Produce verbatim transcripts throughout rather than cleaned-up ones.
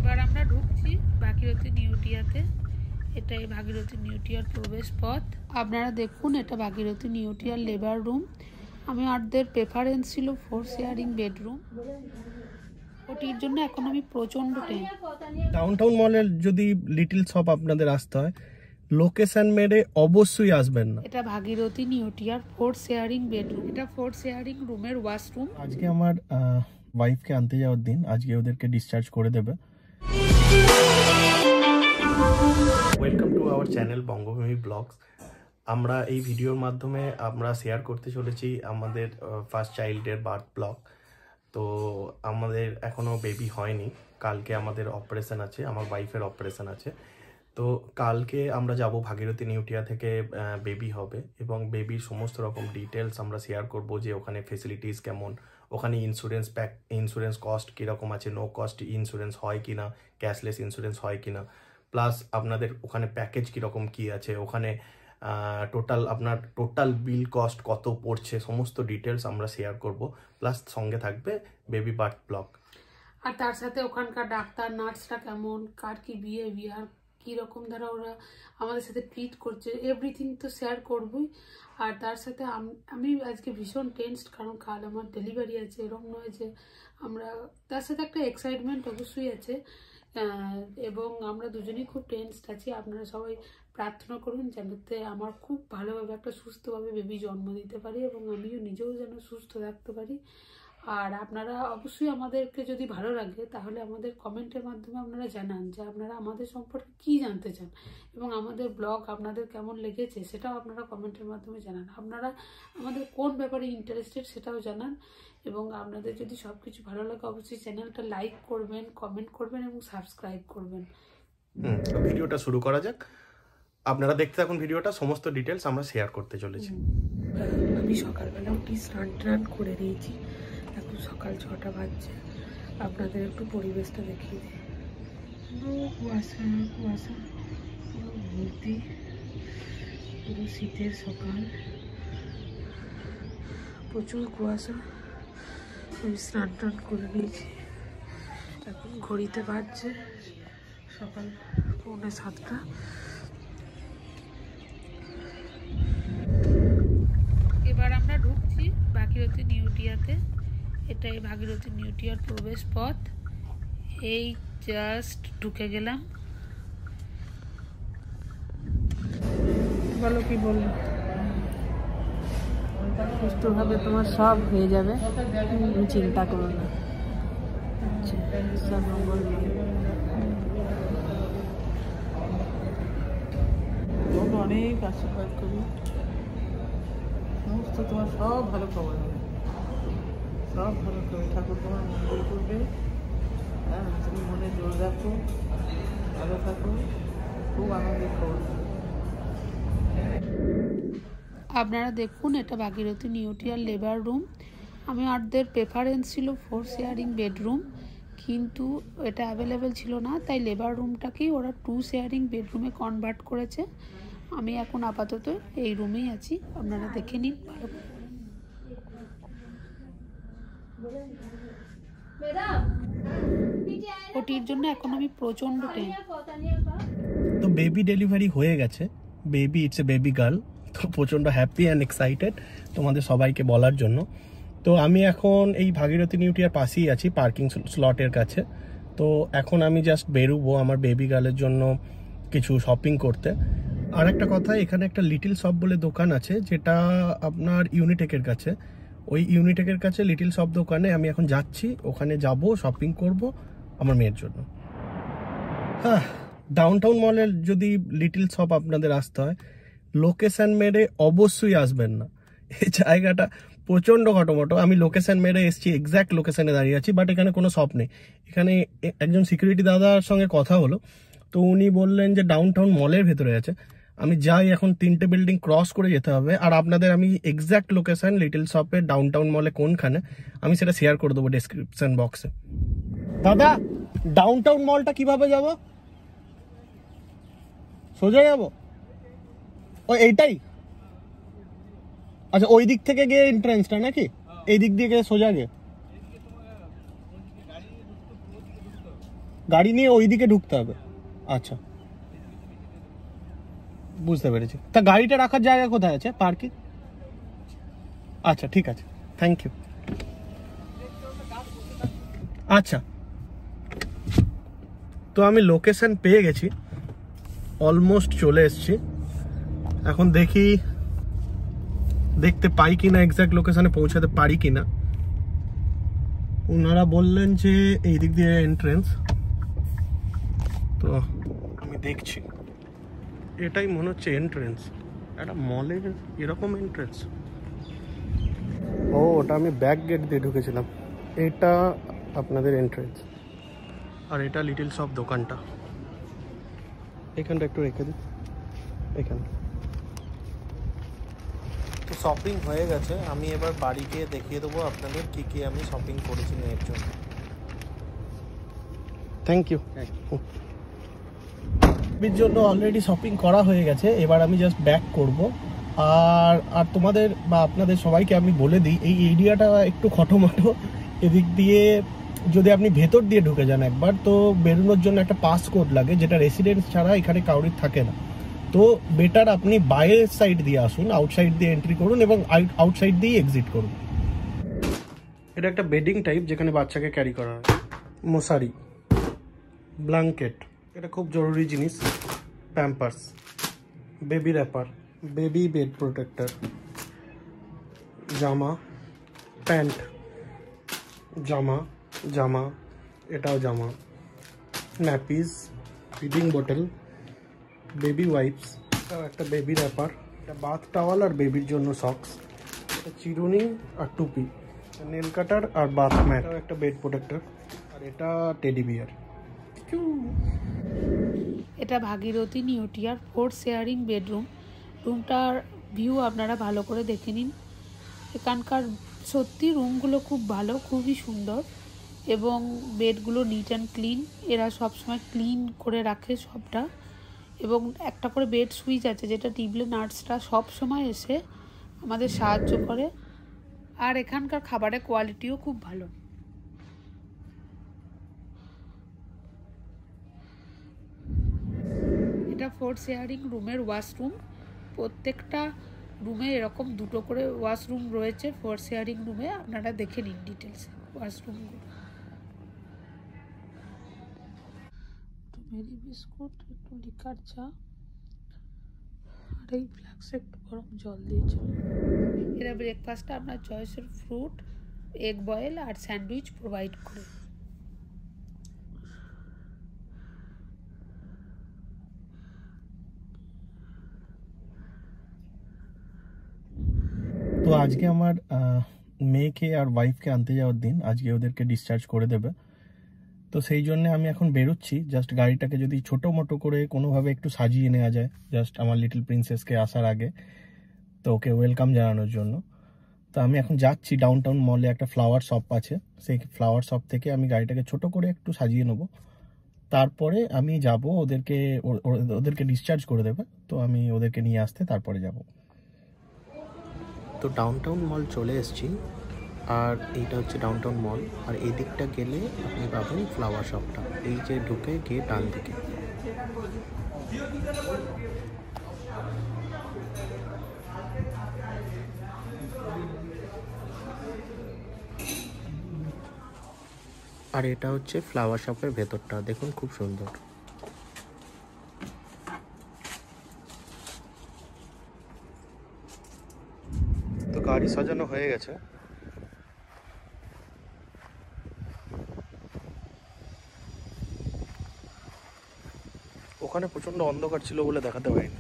এবার আমরা ঢুকছি ভাগীরথী নিউটিয়াতে। এটাই ভাগীরথী নিউটিয়ার প্রবেশ পথ। আপনারা দেখুন, এটা ভাগীরথী নিউটিয়ার লেবার রুম। আমি আমাদের প্রেফারেন্স ছিল ফোর শেয়ারিং বেডরুম। ওটির জন্য এখন আমি প্রচন্ড টেন। ডাউনটাউন মলের যদি লিটল শপ আপনাদের আসতে হয়, লোকেশন মেরে অবশ্যই আসবেন না। এটা ভাগীরথী নিউটিয়ার ফোর শেয়ারিং বেডরুম। এটা ফোর শেয়ারিং রুমের ওয়াশরুম। আজকে আমার ওয়াইফকে আনতে যাওয়ার দিন, আজকে ওদেরকে ডিসচার্জ করে দেবে। Welcome to our channel Bangabhumi blogs. আমরা এই ভিডিওর মাধ্যমে আমরা শেয়ার করতে চলেছি আমাদের ফার্স্ট চাইল্ডের বার্থ ব্লগ। তো আমাদের এখনও বেবি হয়নি, কালকে আমাদের অপারেশন আছে, আমার ওয়াইফের অপারেশন আছে। তো কালকে আমরা যাব ভাগীরথী নিউটিয়া থেকে বেবি হবে এবং বেবির সমস্ত রকম ডিটেলস আমরা শেয়ার করব, যে ওখানে ফেসিলিটিস কেমন, ওখানে ইন্স্যুরেন্স প্যাক ইন্স্যুরেন্স কস্ট কীরকম আছে, নো কস্ট ইন্স্যুরেন্স হয় কি না, ক্যাশলেস ইন্স্যুরেন্স হয় কি না, প্লাস আপনাদের ওখানে প্যাকেজ কীরকম কী আছে, ওখানে টোটাল আপনার টোটাল বিল কস্ট কত পড়ছে, সমস্ত ডিটেলস আমরা শেয়ার করব। প্লাস সঙ্গে থাকবে বেবি বার্থ ব্লগ। আর তার সাথে ওখানকার ডাক্তার নার্সরা কেমন, কার কি বিহেভিয়ার, কীরকম দ্বারা ওরা আমাদের সাথে ট্রিট করছে, এভরিথিং তো শেয়ার করবই। আর তার সাথে আমি আজকে ভীষণ টেনসড, কারণ কাল আমার ডেলিভারি আছে। এরকম নয় যে আমরা, তার সাথে একটা এক্সাইটমেন্ট অবশ্যই আছে এবং আমরা দুজনেই খুব টেনসড আছি। আপনারা সবাই প্রার্থনা করুন যাতে আমার খুব ভালোভাবে একটা সুস্থভাবে বেবি জন্ম দিতে পারি এবং আমিও নিজেও যেন সুস্থ থাকতে পারি। আর আপনারা অবশ্যই আমাদেরকে যদি ভালো লাগে তাহলে আমাদের কমেন্টের মাধ্যমে আপনারা জানান যে আপনারা আমাদের সম্পর্কে কী জানতে চান এবং আমাদের ব্লগ আপনাদের কেমন লেগেছে সেটাও আপনারা কমেন্টের মাধ্যমে জানান। আপনারা আমাদের কোন ব্যাপারে ইন্টারেস্টেড সেটাও জানান এবং আপনাদের যদি সব কিছু ভালো লাগে অবশ্যই চ্যানেলটা লাইক করবেন, কমেন্ট করবেন এবং সাবস্ক্রাইব করবেন। হুম, ভিডিওটা শুরু করা যাক। আপনারা দেখতে থাকুন ভিডিওটা, সমস্ত ডিটেলস আমরা শেয়ার করতে চলেছি। আমি সকালবেলা উঠি স্নান টান করে নিয়েছি, এখন সকাল ছটা বাজছে। আপনাদের একটু পরিবেশটা দেখিয়ে দিই। পুরো কুয়াশা কুয়াশা, পুরো ভর্তি, পুরো শীতের সকাল, প্রচুর কুয়াশা। আমি স্নান টান করে নিয়েছি, এখন ঘড়িতে বাজছে সকাল পৌনে সাতটা। এবার আমরা ঢুকছি ভাগীরথী নিউটিয়াতে। এটাই ভাগীরথী নিউটিয়ার প্রবেশ পথ। এই জাস্ট ঢুকে গেলাম। বলো কি বললো? সুস্থভাবে তোমার সব হয়ে যাবে, তুমি চিন্তা করো না। সব মঙ্গল অনেক আশীর্বাদ করি, সমস্ত তোমার সব ভালো খবর হবে, সব ভালো করবে, ঠাকুর তোমার মঙ্গল করবে। হ্যাঁ, তুমি মনে জোর রাখো, ভালো থাকো, খুব আনন্দের খবর। আপনারা দেখুন, এটা ভাগীরথী নিউটিয়ার লেবার রুম। আমি আমাদের প্রেফারেন্স ছিল ফোর শেয়ারিং বেডরুম, কিন্তু এটা অ্যাভেলেবেল ছিল না, তাই লেবার রুমটাকেই ওরা টু শেয়ারিং বেডরুমে কনভার্ট করেছে। আমি এখন আপাতত এই রুমেই আছি, আপনারা দেখে নিন ভালো। ওটির জন্য এখন আমি প্রচন্ড টেন। তো বেবি ডেলিভারি হয়ে গেছে, baby it's a baby girl. তো প্রচণ্ড হ্যাপি অ্যান্ড এক্সাইটেড তোমাদের সবাইকে বলার জন্য। তো আমি এখন এই ভাগীরথী নিউটিয়ার পাশেই আছি, পার্কিং স্লটের কাছে। তো এখন আমি জাস্ট বেরোবো আমার বেবি গার্লের জন্য কিছু শপিং করতে। আর একটা কথা, এখানে একটা লিটল শপ বলে দোকান আছে, যেটা আপনার ইউনিটেকের কাছে। ওই ইউনিটেকের কাছে লিটল শপ দোকানে আমি এখন যাচ্ছি, ওখানে যাব, শপিং করব আমার মেয়ের জন্য। হ্যাঁ, ডাউনটাউন মলের যদি লিটল শপ আপনাদের আসতে হয়, লোকেশন মেরে অবশ্যই আসবেন না। এই জায়গাটা প্রচণ্ড ঘটমটো। আমি লোকেশন মেরে এসেছি, এক্স্যাক্ট লোকেশনে দাঁড়িয়ে আছি, বাট এখানে কোনো শপ নেই। এখানে একজন সিকিউরিটি দাদার সঙ্গে কথা হলো, তো উনি বললেন যে ডাউনটাউন মলের ভেতরে আছে। আমি যাই, এখন তিনটে বিল্ডিং ক্রস করে যেতে হবে। আর আপনাদের আমি এক্স্যাক্ট লোকেশন লিটল শপের ডাউনটাউন মলে কোনখানে আমি সেটা শেয়ার করে দেবো ডেসক্রিপশন বক্সে। দাদা, ডাউনটাউন মলটা কিভাবে যাব? সোজা যাব? ও এইটাই? আচ্ছা, ওই দিক থেকে গিয়ে এন্ট্রান্সটা নাকি? এই দিক দিয়ে গিয়ে সোজা গিয়ে গাড়ি নিয়ে ওইদিকে ঢুকতে হবে। আচ্ছা বুঝতে পেরেছি। তা গাড়িটা রাখার জায়গা কোথায় আছে? পার্কিং? আচ্ছা ঠিক আছে, থ্যাংক ইউ। আচ্ছা তো আমি লোকেশন পেয়ে গেছি, অলমোস্ট চলে এসেছি। এখন দেখি দেখতে পাই কিনা, এক্সাক্ট লোকেশনে পৌঁছাতে পারি কিনা। ওনারা বললেন যে এই দিক দিয়ে এন্ট্রেন্স, তো আমি দেখছি। এটাই মনে হচ্ছে এন্ট্রেন্স, একটা মলের এরকম এন্ট্রেন্স। ও ওটা আমি ব্যাক গেট দিয়ে ঢুকেছিলাম। এটা আপনাদের এন্ট্রেন্স, আর এটা লিটল শপ দোকানটা। এখানটা একটু রেখে দিই, এখানে। তো শপিং হয়ে গেছে, আমি এবার বাড়ি গিয়ে দেখিয়ে দেবো আপনাদের কি কি আমি শপিং করেছি মেয়ের জন্য। Thank you. এর জন্য অলরেডি শপিং করা হয়ে গেছে, এবার আমি জাস্ট ব্যাক করব। আর আর তোমাদের বা আপনাদের সবাইকে আমি বলে দিই, এই এরিয়াটা একটু খটোমাটো। এদিক দিয়ে যদি আপনি ভেতর দিয়ে ঢুকে যান একবার, তো বেরোনোর জন্য একটা পাস কোড লাগে, যেটা রেসিডেন্স ছাড়া এখানে কাউরির থাকে না। তো বেটার আপনি বাইরের সাইড দিয়ে আসুন, আউটসাইড দিয়ে এন্ট্রি করুন এবং আউটসাইড দিয়ে এক্সিট করুন। এটা একটা বেডিং টাইপ, যেখানে বাচ্চাকে ক্যারি করা হয়। মশারি, ব্ল্যাঙ্কেট, এটা খুব জরুরি জিনিস। Pampers, baby wrapper, baby bed protector, জামা, প্যান্ট, জামা জামা এটাও জামা, ন্যাপিস, ফিডিং বোতল, বেবি ওয়াইপস, একটা বেবি র্যাপার, একটা বাথ টাওয়াল আর বেবির জন্য সক্স, একটা চিরুনি আর টুপি, নেল কাটার আর বাথ ম্যাট, একটা বেড প্রোটেক্টর, আর এটা টেডি বিয়ার। এটা ভাগীরথী নিউটিয়ার ফোর শেয়ারিং বেডরুম। রুমটার ভিউ আপনারা ভালো করে দেখে নিন। এখানকার সত্যি রুমগুলো খুব ভালো, খুবই সুন্দর, এবং বেডগুলো নিট অ্যান্ড ক্লিন। এরা সবসময় ক্লিন করে রাখে সবটা, এবং একটা করে বেড সুইচ আছে, যেটা টিপলে নার্সরা সব সময় এসে আমাদের সাহায্য করে। আর এখানকার খাবারের কোয়ালিটিও খুব ভালো। এটা ফোর শেয়ারিং রুমের ওয়াশরুম। প্রত্যেকটা রুমে এরকম দুটো করে ওয়াশরুম রয়েছে ফোর শেয়ারিং রুমে, আপনারা দেখে নিন ডিটেলসে ওয়াশরুমগুলো। একটু মেরি বিস্কুট, একটু লিকার চা, আর এই ফ্লাক্সে একটু গরম জল দিয়েছিল। এরা ব্রেকফাস্টে আপনার চয়েসের ফ্রুট, এগ বয়েল আর স্যান্ডউইচ প্রোভাইড করে। তো আজকে আমার মেয়েকে আর ওয়াইফকে আনতে যাওয়ার দিন, আজকে ওদেরকে ডিসচার্জ করে দেবে। তো সেই জন্য আমি এখন বেরোচ্ছি। জাস্ট গাড়িটাকে যদি ছোটো মোটো করে কোনোভাবে একটু সাজিয়ে নেওয়া যায়, জাস্ট আমার লিটল প্রিন্সেসকে আসার আগে, তো ওকে ওয়েলকাম জানানোর জন্য। তো আমি এখন যাচ্ছি ডাউন টাউন মলে, একটা ফ্লাওয়ার শপ আছে, সেই ফ্লাওয়ার শপ থেকে আমি গাড়িটাকে ছোটো করে একটু সাজিয়ে নেবো। তারপরে আমি যাব, ওদেরকে ওদেরকে ডিসচার্জ করে দেবে, তো আমি ওদেরকে নিয়ে আসতে তারপরে যাব। তো ডাউনটাউন মল চলে এসেছি, আর এইটা হচ্ছে ডাউনটাউন মল। আর এই দিকটা গেলে আপনি পাবেন ফ্লাওয়ার শপটা, এই যে ঢুকে গিয়ে ডান দিকে। আর এটা হচ্ছে ফ্লাওয়ার শপের ভেতরটা, দেখুন খুব সুন্দর। তো গাড়ি সাজানো হয়ে গেছে। ওখানে প্রচন্ড অন্ধকার ছিল বলে দেখাতে পারিনি।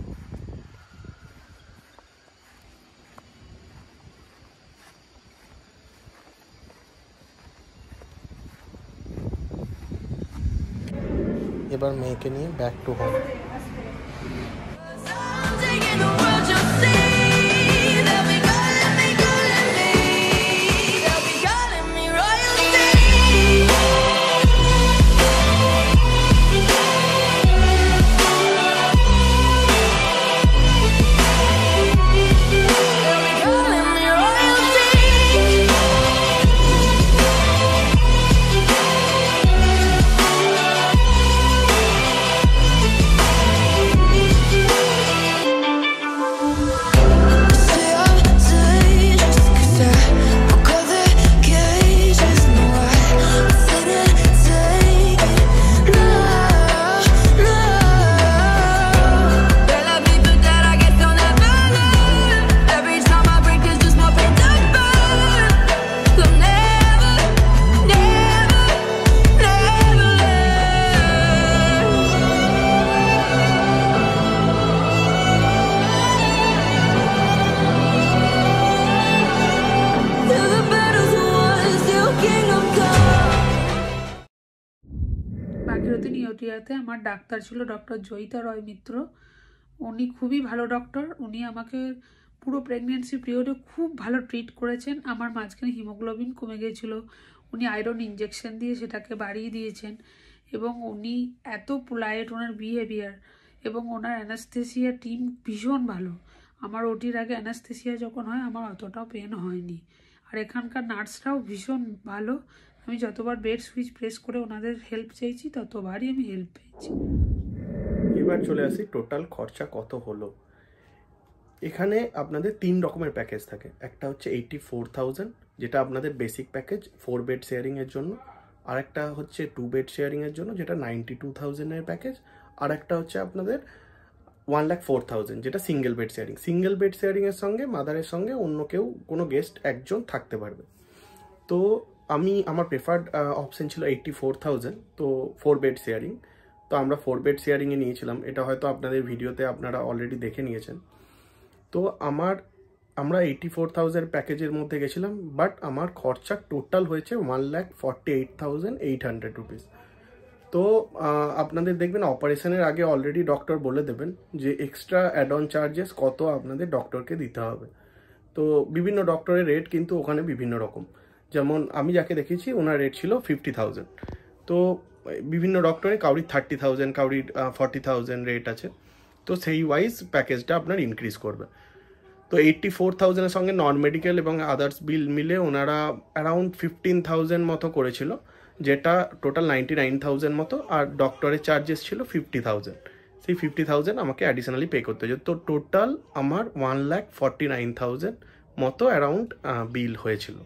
এবার মেয়েকে নিয়ে ব্যাক টু হোম। ভাগীরথী নিউটিয়াতে আমার ডাক্তার ছিল ডক্টর জয়িতা রয় মিত্র। উনি খুবই ভালো ডক্টর। উনি আমাকে পুরো প্রেগনেন্সি পিরিয়ডে খুব ভালো ট্রিট করেছেন। আমার মাঝখানে হিমোগ্লোবিন কমে গিয়েছিল, উনি আয়রন ইঞ্জেকশন দিয়ে সেটাকে বাড়িয়ে দিয়েছেন। এবং উনি এত পোলাইট, ওনার বিহেভিয়ার এবং ওনার অ্যানাস্থেসিয়া টিম ভীষণ ভালো। আমার ওটির আগে অ্যানাস্থেসিয়া যখন হয় আমার অতটাও পেন হয়নি। আর এখানকার নার্সরাও ভীষণ ভালো। আমি যতবার বেড সুইচ প্রেস করে ওনাদের হেল্প চেয়েছি ততবারই আমি হেল্প পেয়েছি। এবার চলে আসি টোটাল খরচা কত হলো। এখানে আপনাদের তিন রকমের প্যাকেজ থাকে। একটা হচ্ছে এইটি ফোর থাউজেন্ড, যেটা আপনাদের বেসিক প্যাকেজ ফোর বেড শেয়ারিংয়ের জন্য। আর একটা হচ্ছে টু বেড শেয়ারিংয়ের জন্য, যেটা নাইনটি টু থাউজেন্ডের প্যাকেজ। আর একটা হচ্ছে আপনাদের ওয়ান লাখ ফোর থাউজেন্ড, যেটা single bed sharing. Single bed শেয়ারিংয়ের সঙ্গে মাদারের সঙ্গে অন্য কেউ কোনো গেস্ট একজন থাকতে পারবে। তো আমি আমার প্রেফার্ড অপশন ছিল এইটটি ফোর থাউজেন্ড, তো ফোর বেড শেয়ারিং। তো আমরা ফোর বেড শেয়ারিংয়ে নিয়েছিলাম। এটা হয়তো আপনাদের ভিডিওতে আপনারা অলরেডি দেখে নিয়েছেন। তো আমার আমরা এইটটি ফোর থাউজেন্ড প্যাকেজের মধ্যে গেছিলাম, বাট আমার খরচা টোটাল হয়েছে one lakh forty eight thousand eight hundred rupees. তো আপনাদের দেখবেন অপারেশনের আগে অলরেডি ডক্টর বলে দেবেন যে এক্সট্রা অ্যাড অন চার্জেস কত আপনাদের ডক্টরকে দিতে হবে। তো বিভিন্ন ডক্টরের রেট কিন্তু ওখানে বিভিন্ন রকম। যেমন আমি যাকে দেখিয়েছি ওনার রেট ছিল ফিফটি থাউজেন্ড। তো বিভিন্ন ডক্টরে কাউরির থার্টি থাউজেন্ড, কাউরির ফর্টি থাউজেন্ড রেট আছে। তো সেই ওয়াইজ প্যাকেজটা আপনার ইনক্রিজ করবে। তো এইটটি ফোর থাউজেন্ডের সঙ্গে নন মেডিকেল এবং আদার্স বিল মিলে ওনারা অ্যারাউন্ড ফিফটিন থাউজেন্ড মতো করেছিল, যেটা টোটাল নাইনটি নাইন থাউজেন্ড মতো। আর ডক্টরের চার্জেস ছিল ফিফটি থাউজেন্ড। সেই ফিফটি থাউজেন্ড আমাকে অ্যাডিশনালি পে করতে হয়েছে। তো টোটাল আমার one lakh forty nine thousand মতো অ্যারাউন্ড বিল হয়েছিল।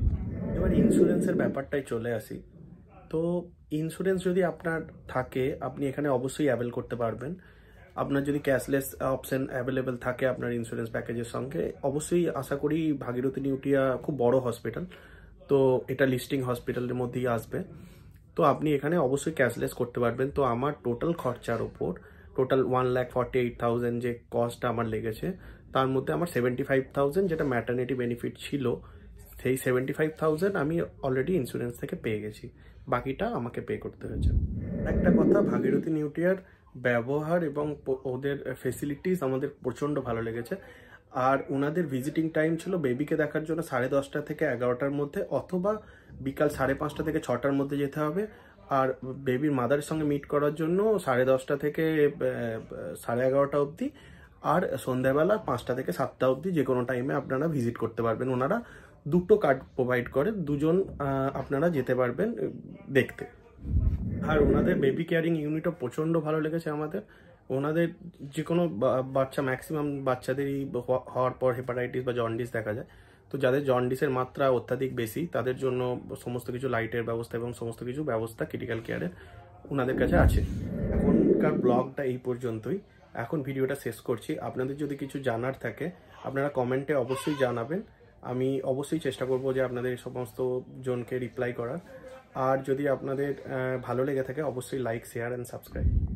এবার ইন্স্যুরেন্সের ব্যাপারটাই চলে আসি। তো ইন্স্যুরেন্স যদি আপনার থাকে আপনি এখানে অবশ্যই অ্যাভেল করতে পারবেন। আপনার যদি ক্যাশলেস অপশন অ্যাভেলেবেল থাকে আপনার ইন্স্যুরেন্স প্যাকেজের সঙ্গে, অবশ্যই আশা করি ভাগীরথী নিউটিয়া খুব বড় হসপিটাল, তো এটা লিস্টিং হসপিটালের মধ্যেই আসবে। তো আপনি এখানে অবশ্যই ক্যাশলেস করতে পারবেন। তো আমার টোটাল খরচার ওপর total one lakh forty eight thousand যে কস্ট আমার লেগেছে, তার মধ্যে আমার সেভেন্টি ফাইভ থাউজেন্ড যেটা ম্যাটারনিটি বেনিফিট ছিল, সেই সেভেন্টি ফাইভ থাউজেন্ড আমি অলরেডি ইন্স্যুরেন্স থেকে পেয়ে গেছি। বাকিটা আমাকে পে করতে হয়েছে। একটা কথা, ভাগীরথী নিউটিয়ার ব্যবহার এবং ওদের ফেসিলিটিস আমাদের প্রচণ্ড ভালো লেগেছে। আর ওনাদের ভিজিটিং টাইম ছিল বেবিকে দেখার জন্য সাড়ে দশটা থেকে এগারোটার মধ্যে, অথবা বিকাল সাড়ে পাঁচটা থেকে ছটার মধ্যে যেতে হবে। আর বেবির মাদারের সঙ্গে মিট করার জন্য সাড়ে দশটা থেকে সাড়ে এগারোটা অবধি, আর সন্ধ্যাবেলা পাঁচটা থেকে সাতটা অবধি যে কোনো টাইমে আপনারা ভিজিট করতে পারবেন। ওনারা দুটো কার্ড প্রোভাইড করে, দুজন আপনারা যেতে পারবেন দেখতে। আর ওনাদের বেবি কেয়ারিং ইউনিটও প্রচণ্ড ভালো লেগেছে আমাদের। ওনাদের যে কোনো বাচ্চা, ম্যাক্সিমাম বাচ্চাদেরই হওয়ার পর হেপাটাইটিস বা জন্ডিস দেখা যায়। তো যাদের জন্ডিসের মাত্রা অত্যাধিক বেশি তাদের জন্য সমস্ত কিছু লাইটের ব্যবস্থা এবং সমস্ত কিছু ব্যবস্থা ক্রিটিক্যাল কেয়ারের ওনাদের কাছে আছে। এখনকার ব্লগটা এই পর্যন্তই। এখন ভিডিওটা শেষ করছি। আপনাদের যদি কিছু জানার থাকে আপনারা কমেন্টে অবশ্যই জানাবেন। আমি অবশ্যই চেষ্টা করব যে আপনাদের সমস্ত জনকে রিপ্লাই করার। আর যদি আপনাদের ভালো লেগে থাকে অবশ্যই লাইক, শেয়ার অ্যান্ড সাবস্ক্রাইব।